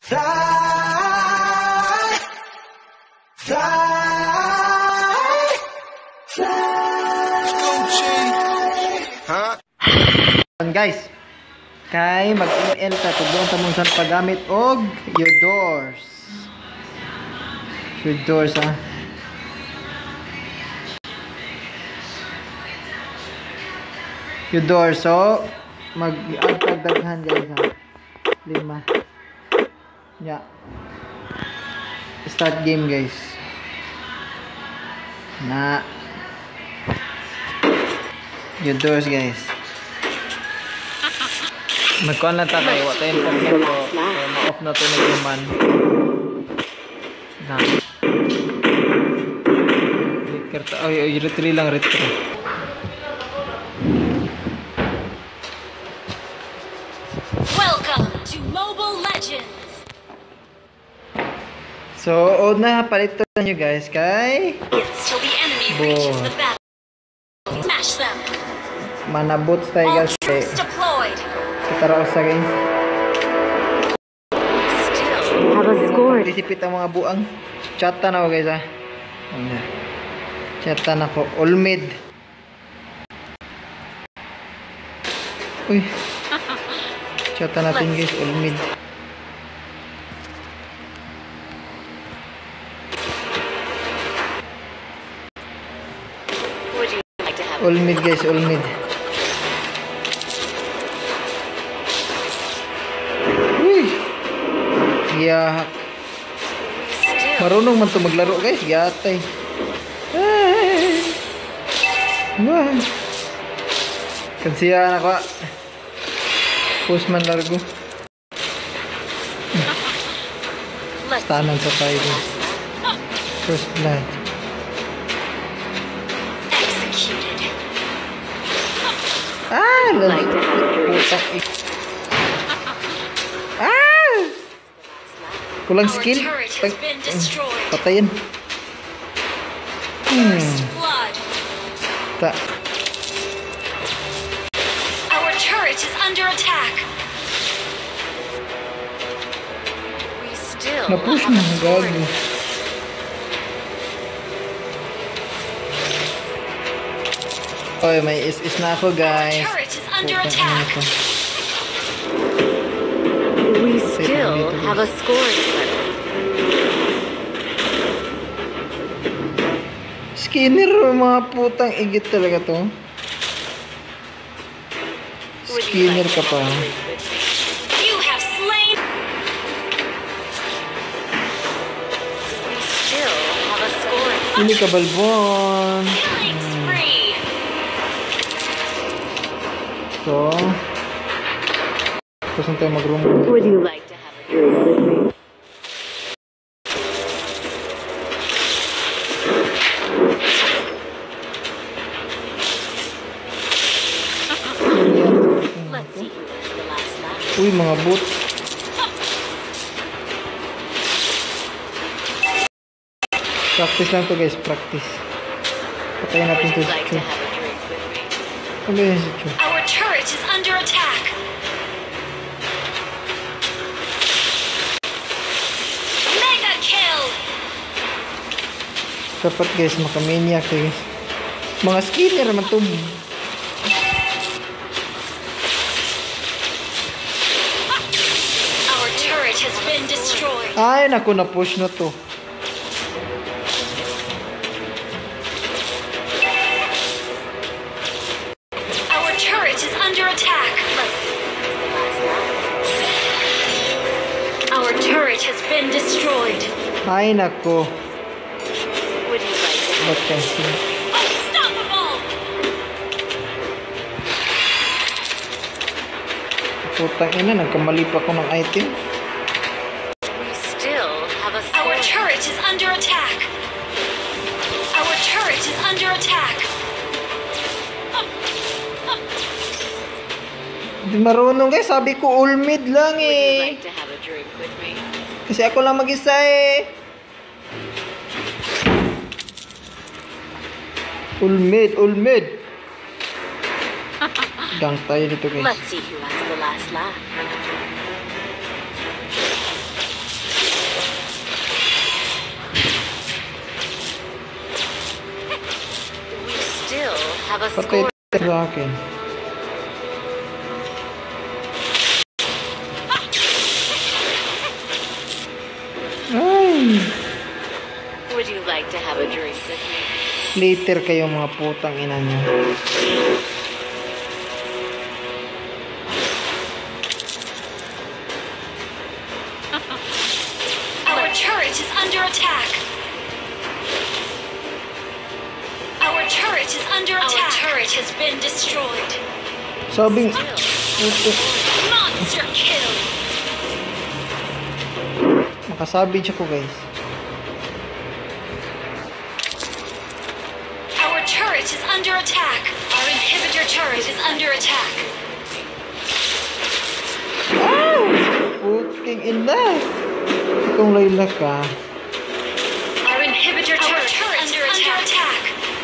Fly, fly, fly. Guys, kay mag-ML ta tudlon ta mong san paggamit og your doors. Your doors ha. Your doors, so mag-add daghan guys ha. 5. Yeah. Start game guys. Na your doors guys. Magkuhan na ta kayo. What time pag na to. Ma-off na to na human. Na. Clicker ta. Ay, retry lang, retry. Welcome to Mobile Legends. So, old na palito nyo guys kay Till the enemy reaches the battle. Smash them. manabot tayo All guys. troops deployed. Kita raw sa guys. Still have a score. Participate ang mga buang. Chata na ako guys ha. Chata na ko. All mid. Uy. Chata natin guys. All mid. Would you like to have All mid guys. All mid. Uy. Yeah. Marunong man to maglaro guys. Yatay. Ay. Wah. Kansiya ako. Postman largo. Tanan sa tayo guys. First blood. executed? Ah! Like to have a drink. Putak eh. Ah! Kulang Our skill. turret has been destroyed. Patayin. First blood. Ta. Our turret is under attack. We still Na-push have na. a score. Gago. Oy, may is na ako guys. Turret is under Putang ina attack. ko. We still have a score. Skinner, mga putang igit talaga to. Skinner ka pa. You have slain. We still have a score. Hindi ka balbon. Killing spree. So, tapos na tayo mag-room. Would you like to have a drink with me? Let's see who has the last laugh. Uy, mga boot. Practice lang to guys, practice. Patayin natin Would to you si like Chu. to have a drink with me? Ano yun si Chu? Our turret is under attack. Mega kill. Dapat guys, makamaniac guys. Mga skinner naman to. Our turret has been destroyed. Ay, naku, na-push na to. Our turret is under attack. Our turret has been destroyed. Ay, naku. Would you like to Ba't kasi? Unstoppable! Putang ina, nagkamali pa ko ng item. We still have a score. Our turret is under attack. Our turret is under attack. Hindi marunong guys, sabi ko all mid lang Would you eh. like to have a drink with me? Kasi ako lang mag-isa eh. All mid, all mid. Gang tayo dito guys. Let's see who has the last laugh. Patay score. sa akin. Ay! Would you like to have a drink with me? Later kayo mga putang ina nyo. Our turret is under attack. Our turret is under attack. Our turret has been destroyed. Sabing... Monster kill. Makasabi siya ko guys. Our turret is under attack. Our inhibitor turret is under attack. Puting ina! Itong Layla ka. Our inhibitor turret is under attack.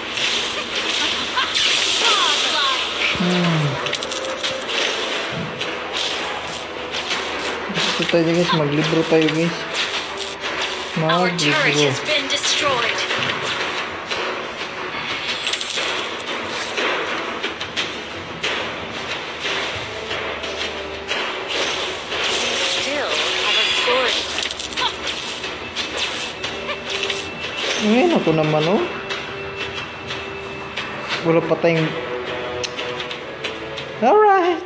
Gusto tayo guys, maglibro tayo guys. Our turret Maglibro. has been destroyed. Still have a score. Ngayon ako naman oh. Wala pa tayong... Alright!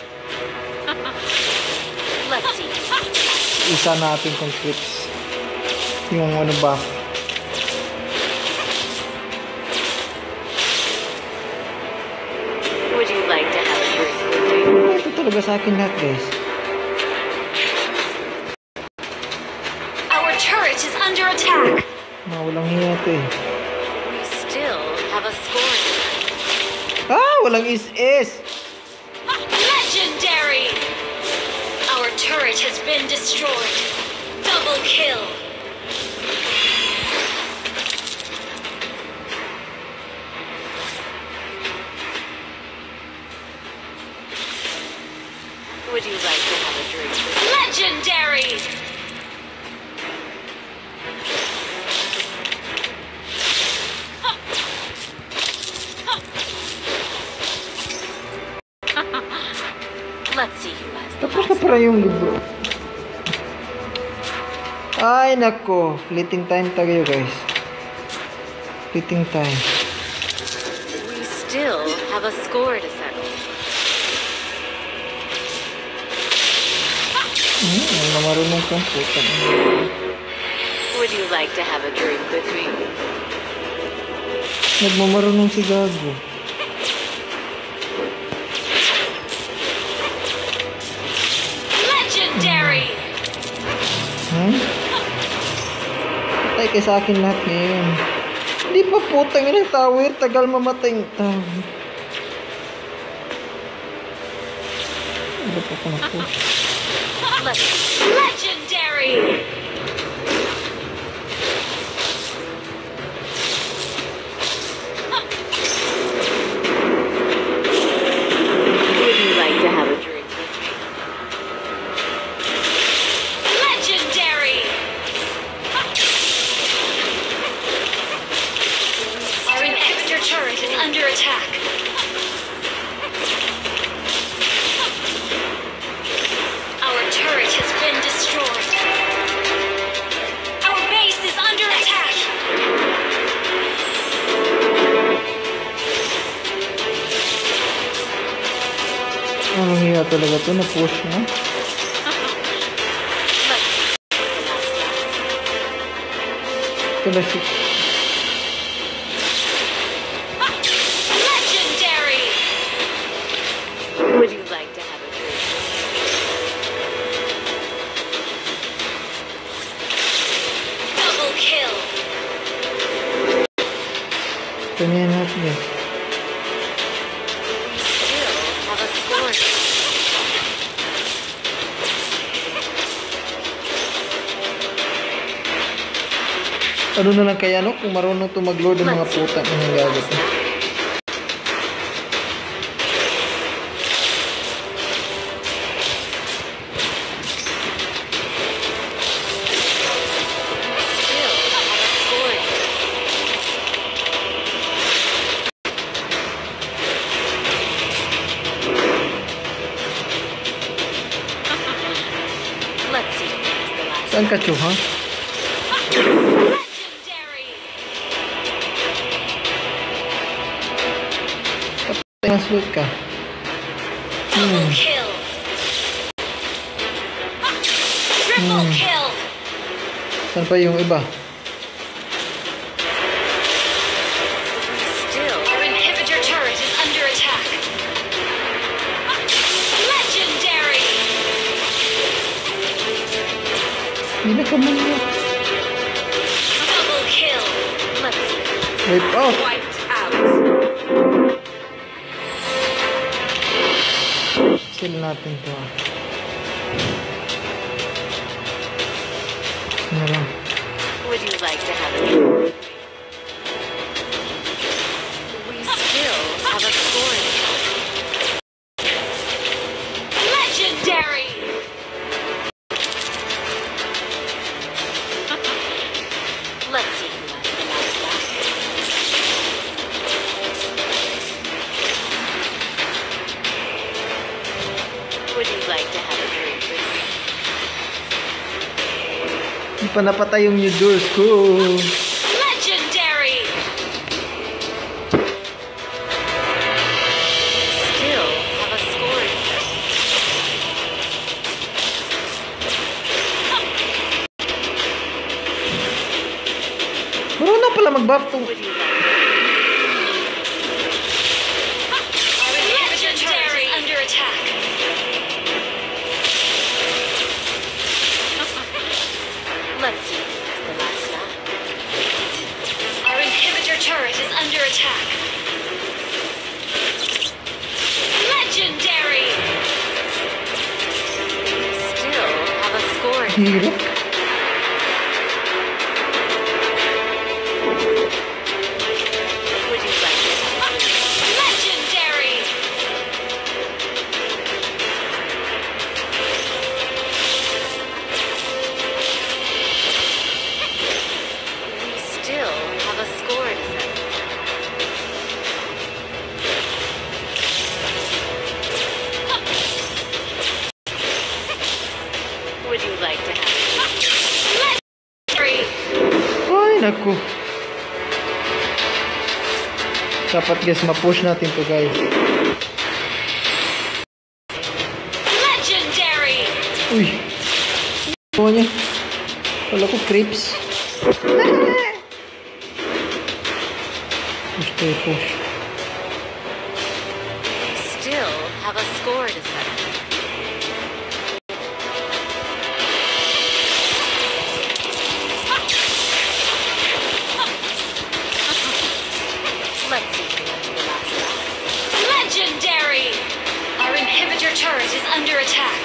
Let's see. Isa natin kung clips. Yung ano ba? Would you like to have a drink with me? Ito talaga sa akin lahat guys. Our turret is under attack. Walang hiya ito eh. We still have a score. Walang is-is! Legendary! Our turret has been destroyed. Double kill. Would you like to have a drink? Legendary! Let's see who has the Tapos na para yung libro. Ay nako, fleeting time tayo guys. Fleeting time. We still have a score to settle. Ang marunong kang puta. Would you like to have a drink with me? Nagmamarunong si Gago. Legendary! Patay kayo sa akin lahat ngayon. Hindi pa putang ina tower. Tagal mamatay yung tower. Ano pa ko na po? Legendary! Would you like to have a drink with me? Legendary! Our inhibitor turret is under attack. Our turret has been destroyed. Our base is under attack. Ano hiya talaga to? Na-push na? Ito si... Legendary! Would you like to have a drink? Double kill. Ito niya natin eh. Still have a score. Ano na lang kaya no? Kung marunong to mag-load ng mga puta ng gago to. Still have a score. Saan ka, Chu, ha? Legendary. Translate ka. Double kill. Triple kill. Saan pa yung iba? Still, our inhibitor turret is under attack. Legendary. Hindi ka man yun. Double kill. Let's see. Wipe out. Wiped out. Chill natin to. Ano lang. Would you like to have a drink? We still have a score. Legendary. Let's see who has the last laugh. Would you like to have a drink with me? Hindi pa napatay yung new doors ko. Legendary! Still have a score. Marunong pala mag-buff to. Would you like? Our inhibitor turret is under attack. Let's see who has the last laugh. Our inhibitor turret is under attack. Legendary! Still have a score. Hirap. Would you like it? Legendary! We still have a score to set. Would you like to have it? Legendary! Ay, naku. Dapat guys, ma-push natin to guys. Legendary! Uy. Ano niya? Wala ko creeps. Push tayo, push. We still have a score to set. Let's see who has the last laugh. Legendary! Our inhibitor turret is under attack.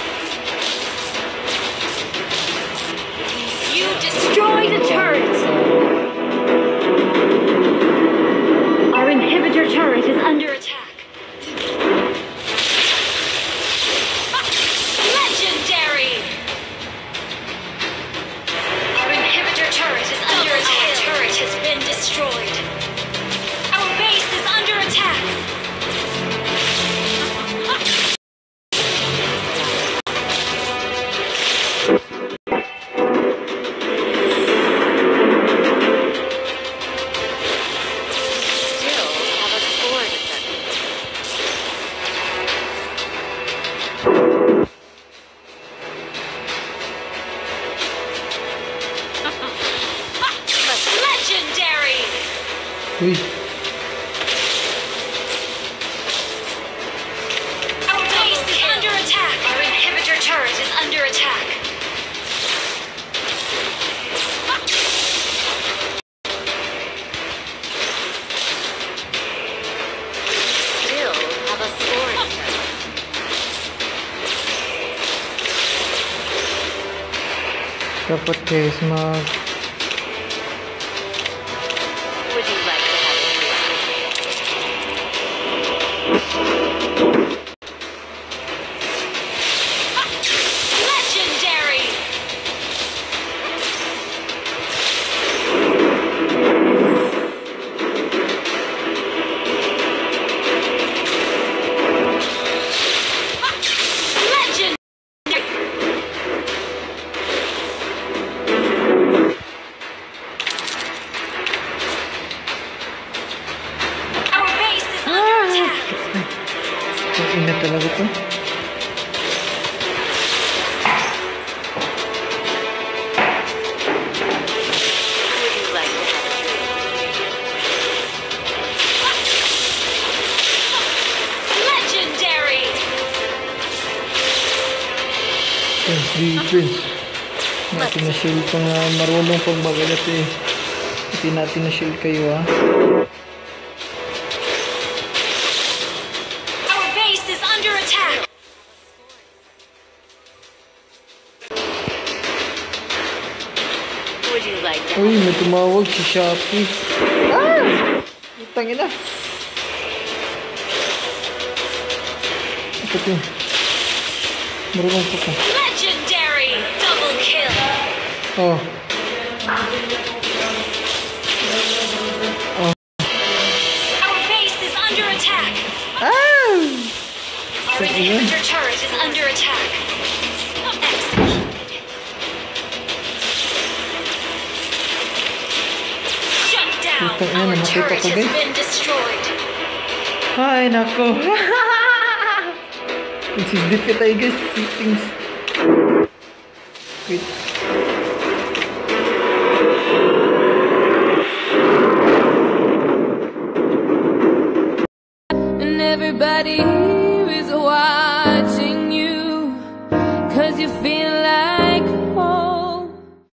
You destroyed a turret! Our inhibitor turret is under attack. Legendary! Our inhibitor turret is under attack. Our turret has been destroyed. Our base is under attack. Still have a score to set. Legendary! Uy. Our base is under attack. Our inhibitor turret is under attack. Still have a score to set. Dapat guys, mag... Would you like to have a Legendary! Legend! Natin na shield pa nga marunong pang magalat eh. Hindi natin na shield kayo ha. Our base is under attack. Would you like to? Uy, may tumawag si Shopee. Ah! Itang ina. Ito. Marunong pa ka. Legendary double kill. Oh. Our base is under attack. Ah! Our inhibitor turret is under attack. Executed. Shut down. Ito, Our nakita turret ko, has guys. been destroyed. Ay, nako. Insisdip ka tayo guys. Settings. Wait. And everybody